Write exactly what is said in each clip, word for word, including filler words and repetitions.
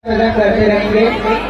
करते रहेंगे।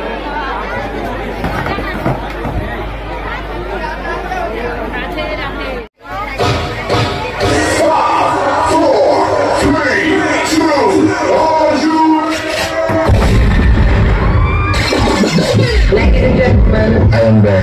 Ladies and gentlemen, I am back.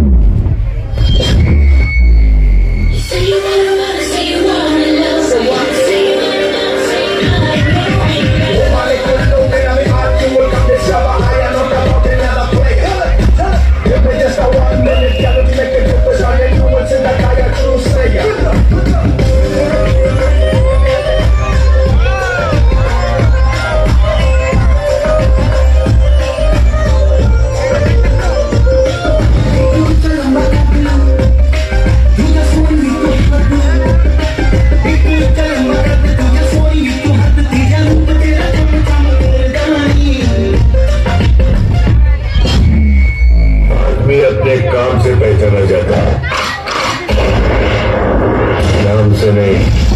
अपने काम से पहचाना जाता है, नाम से नहीं।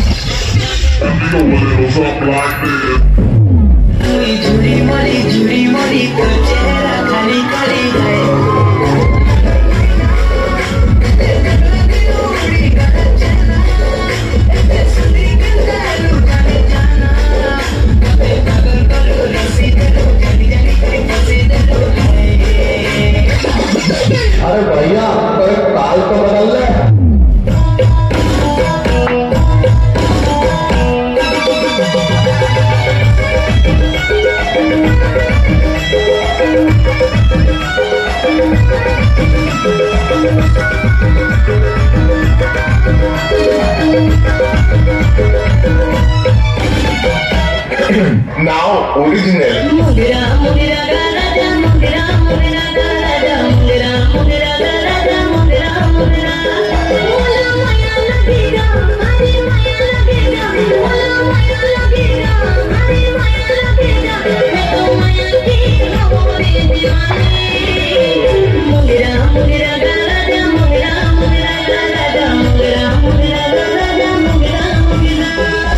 झूठी मोरी झूठी मोरी तो चेहरा खाली खाली है। अरे भैया तो एक काल तो बदल ले। Now original. Mudira mudira garaja mudira mudira garaja mudira mudira garaja mudira mudira. Mula maya lagera, mari maya lagera, mula maya lagera, mari maya lagera. मैं तो माया की मोरी दीवानी. Mudira mudira garaja mudira mudira garaja mudira mudira garaja mudira mudira.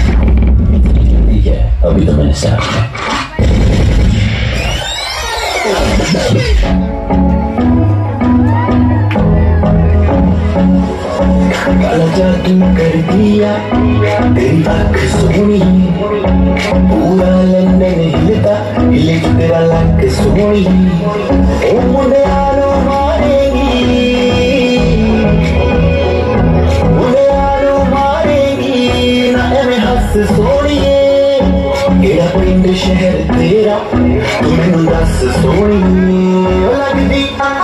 अभी तो मैंने साफ किया। काला जादू कर दिया तेरी आँख सोनी, पूरा लंदन हिलता हिले तेरा लाख सोनी। ओ मुंडे आलो मारेगी, मुंडे आलो मारेगी ना मैं हंस सोनी। केड़ा पिंड शहर तेरा तू मैनू दस सोनी। लगदी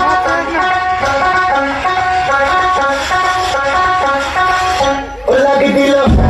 लगदी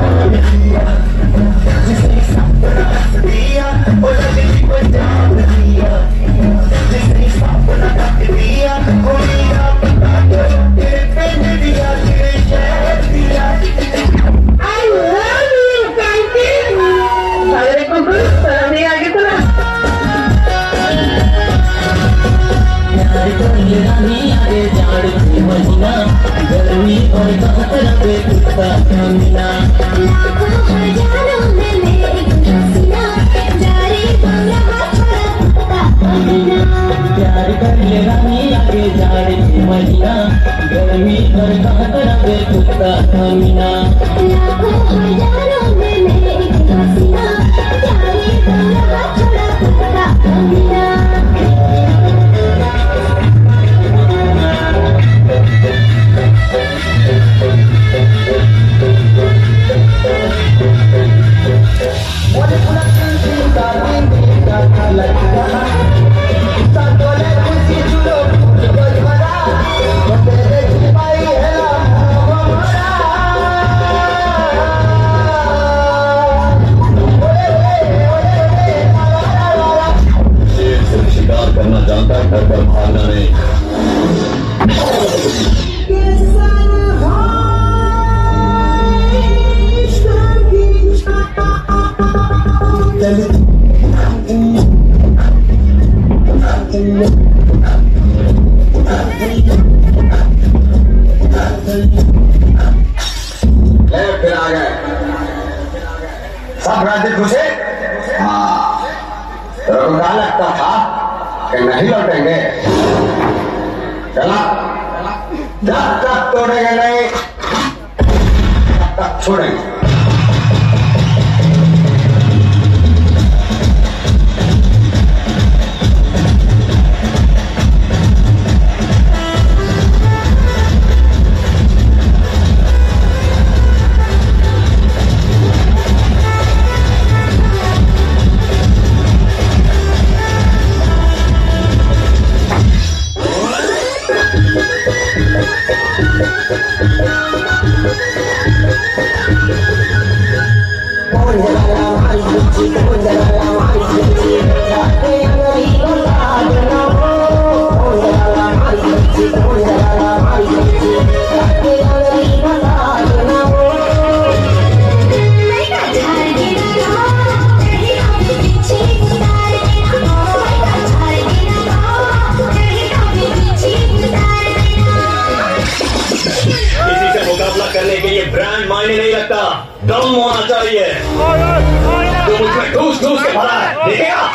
गर्मी और कहर पे कुत्ता मिला। लाखों हजारों में मेरी खुशियाँ जारी बंगला छोड़ा कुत्ता मिला। प्यार कर ले रानी आगे जाड़े महीना, गर्मी और कहर पे कुत्ता मिला। लाखों हजारों में मेरी खुशियाँ जारी बंगला छोड़ा कुत्ता मिला। करना जानता है, घर पर भागना नहीं। फिर आ गए सब राज्य घुसे। हाँ तो क्या लगता था कि नहीं लौटेंगे। चला जब तक तोड़ेंगे नहीं तब तक छोड़ेंगे। करने के लिए ब्रांड मायने नहीं लगता, दम होना चाहिए। तो मुझमें ठूस ठूस के भरा है, देखेगा?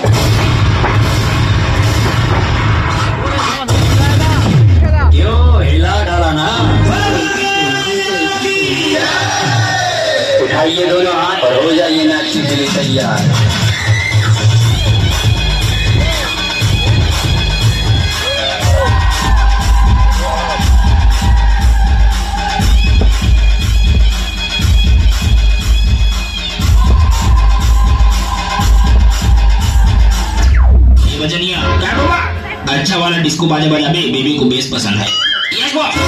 क्यों हिला डाला ना? उठाइए दोनों हाथ और हो जाइए नाचने के लिए तैयार। बजनिया क्या होगा? अच्छा वाला डिस्को बाजा बजा बे, बेबी को बेस पसंद है। Yes boss.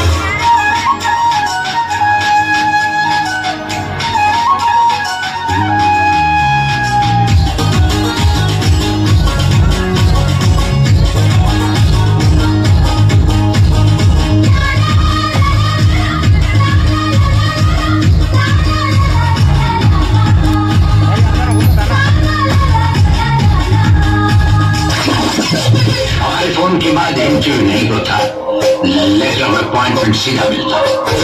फोन के बाद एंट्री नहीं होता, लेटर ऑफ अपॉइंटमेंट सीधा मिलता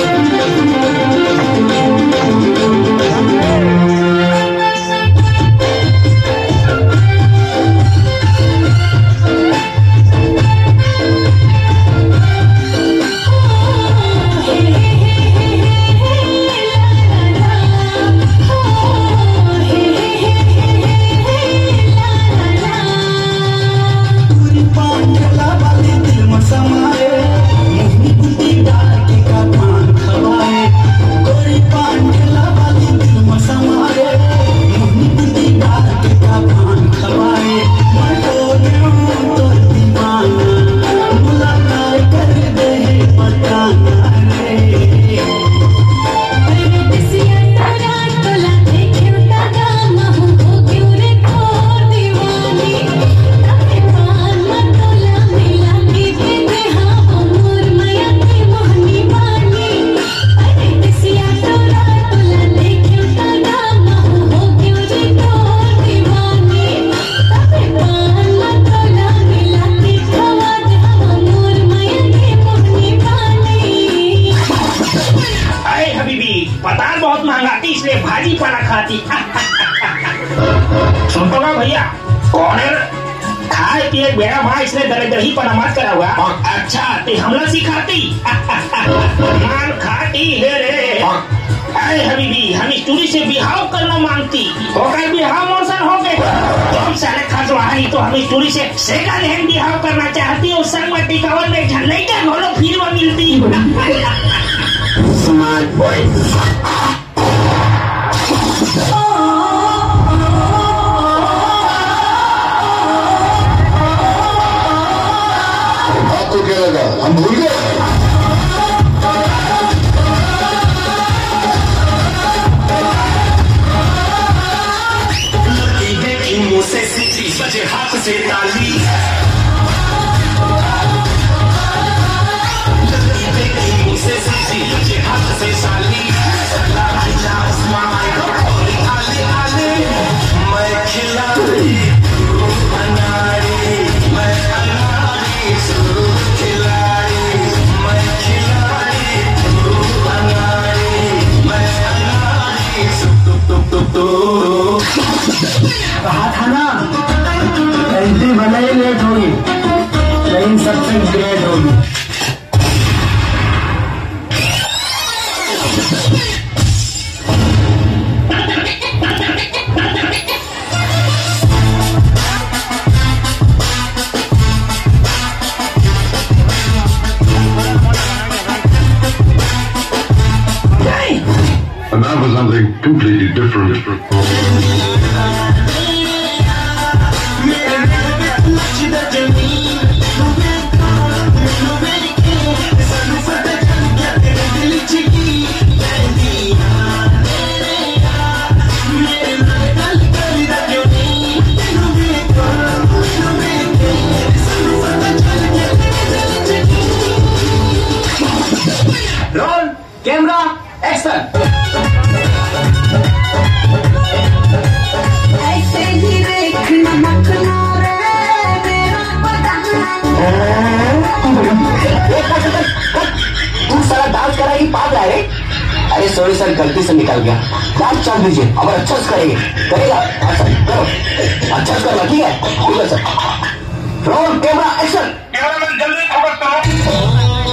पताल बहुत महंगा थी इसलिए भाजी पाला खाती। सुन तो भैया, कौन है? खाए पिए बेड़ा भाई इसलिए दरे दही पना मत करा हुआ। अच्छा ते हमला सिखाती माल खाती है रे। अरे हबीबी, हम स्टूरी से बिहाव करना मांगती तो कहीं बिहाव मौसम हो गए तो हम सारे खजवाही तो हम स्टूरी से सेकंड हैंड बिहाव करना चाहती और संग में टिकावन में झंडे का घोड़ो फिर वो मिलती। Smart boy. आपको क्या लगा हम भूल गए? मुँह से सीटी बजे हाथ से ताली, मुँह से सीटी बजे हाथ से साली, आले आले मैं खिलाड़ी अनाड़ी, मैं अनाड़ी खिलाड़ी, मैं खिलाड़ी अनाड़ी, मैं अनाड़ी तो तो तो कहा था ना ऐसे बना भले ही लेट होगी लेकिन सबसे ग्रेट होगी। And that was something completely different. Roll camera action. ऐसे ही देखना मखना रे मेरा पता। तू सारा डांस करा ही पाप है रे। अरे सॉरी सर, गलती से निकल गया। डांस चल दीजिए, अब अच्छा से करेंगे। करेगा अच्छा करो, अच्छा से करना, ठीक है ठीक है sir. Roll camera action. Cameraman जल्दी फोकस करो।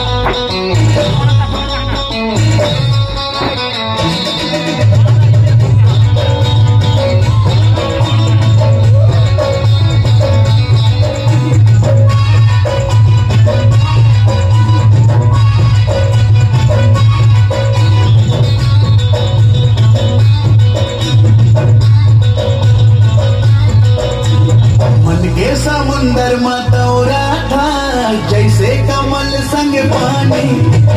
समुंदर मतौरा था जैसे कमल संग पानी।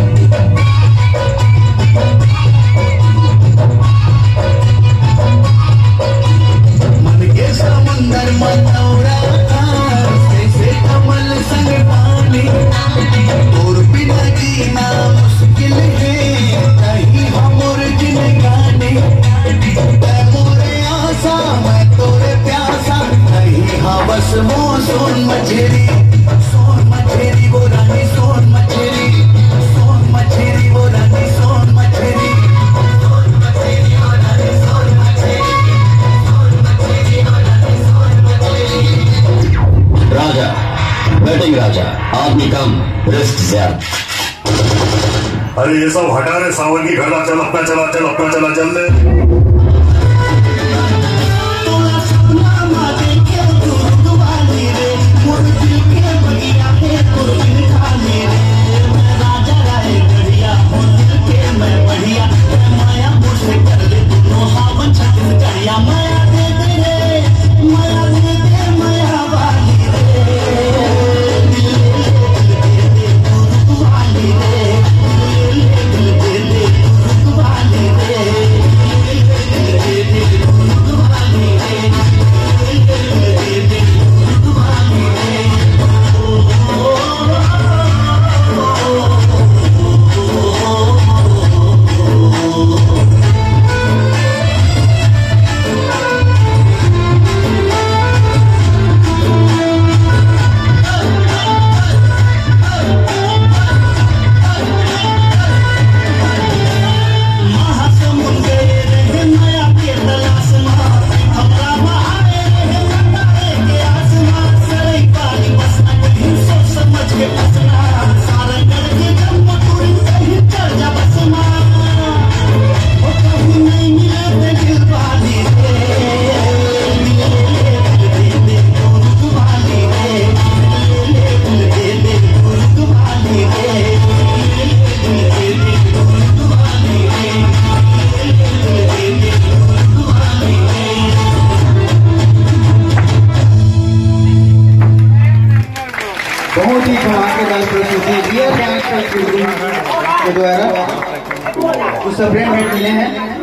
मन के समुंदर मतौरा था जैसे कमल संग पानी। और बिना जीना मुश्किल है कहीं हम जिंदगानी। मोरे आशा मैं तोरे प्यासा नहीं हवस मो सोन मछेरी। सोन मछेरी वो रानी सोन मछेरी। सोन मछेरी वो रानी सोन मछेरी। सोन मछेरी वो रानी सोन मछेरी। सोन मछेरी वो रानी सोन मछेरी। राजा बैटिंग राजा, आदमी कम रिस्क ज्यादा। अरे ये सब हटा रे सावन की घड़ा। चल अपना चला, चल अपना चला, जल्दी। बहुत ही धमाकेदार प्रस्तुति रियल डांस के द्वारा कुछ ब्रेन मिले हैं।